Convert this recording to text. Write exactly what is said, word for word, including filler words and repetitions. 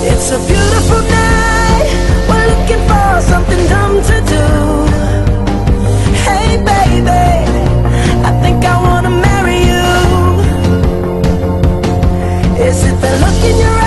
It's a beautiful night, we're looking for something dumb to do. Hey baby, I think I wanna marry you. Is it the look in your eyes?